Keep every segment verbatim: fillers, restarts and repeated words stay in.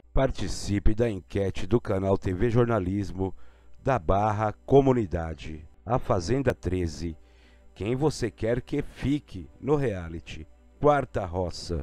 Participe da enquete do canal T V Jornalismo da Barra Comunidade. A Fazenda treze. Quem você quer que fique no reality? Quarta Roça.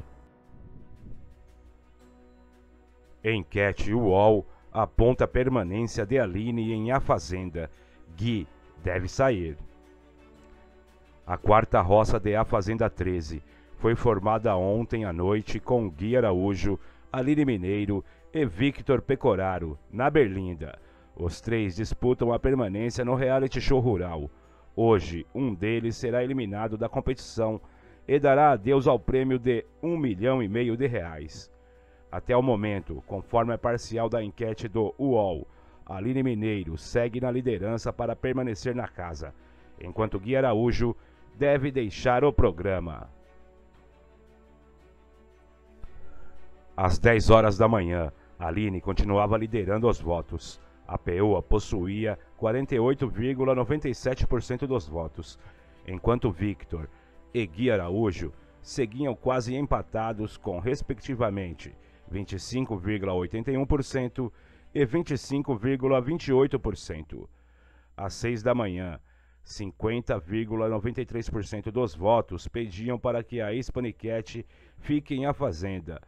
Enquete U O L aponta a permanência de Aline em A Fazenda. Gui deve sair. A Quarta Roça de A Fazenda treze foi formada ontem à noite com Gui Araújo, Aline Mineiro e Victor Pecoraro, na Berlinda. Os três disputam a permanência no reality show rural. Hoje, um deles será eliminado da competição e dará adeus ao prêmio de um milhão e meio de reais. Até o momento, conforme a parcial da enquete do U O L, Aline Mineiro segue na liderança para permanecer na casa, enquanto Gui Araújo deve deixar o programa. Às dez horas da manhã, Aline continuava liderando os votos. A P E A possuía quarenta e oito vírgula noventa e sete por cento dos votos, enquanto Victor e Gui Araújo seguiam quase empatados com, respectivamente, vinte e cinco vírgula oitenta e um por cento e vinte e cinco vírgula vinte e oito por cento. Às seis da manhã, cinquenta vírgula noventa e três por cento dos votos pediam para que a ex-paniquete fique em A Fazenda.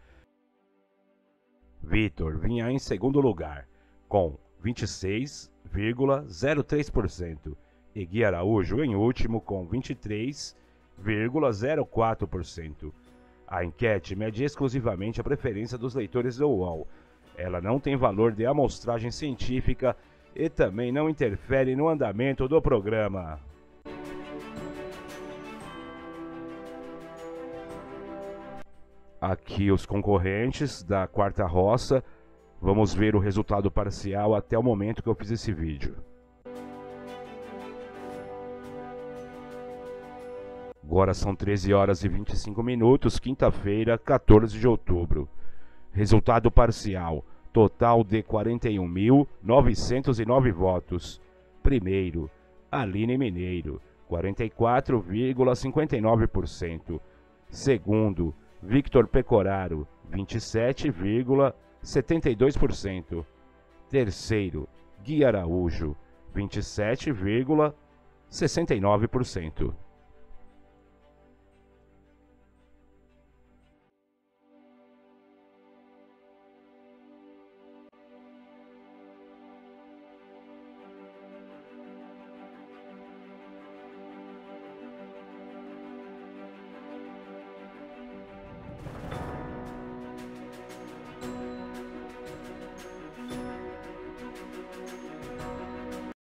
Victor vinha em segundo lugar, com vinte e seis vírgula zero três por cento, e Gui Araújo em último com vinte e três vírgula zero quatro por cento. A enquete mede exclusivamente a preferência dos leitores do U O L. Ela não tem valor de amostragem científica e também não interfere no andamento do programa. Aqui os concorrentes da Quarta Roça. Vamos ver o resultado parcial até o momento que eu fiz esse vídeo. Agora são treze horas e vinte e cinco minutos, quinta-feira, quatorze de outubro. Resultado parcial, total de quarenta e um mil novecentos e nove votos. Primeiro, Aline Mineiro, quarenta e quatro vírgula cinquenta e nove por cento. Segundo, Victor Pecoraro, vinte e sete vírgula setenta e dois por cento. Terceiro, Gui Araújo, vinte e sete vírgula sessenta e nove por cento.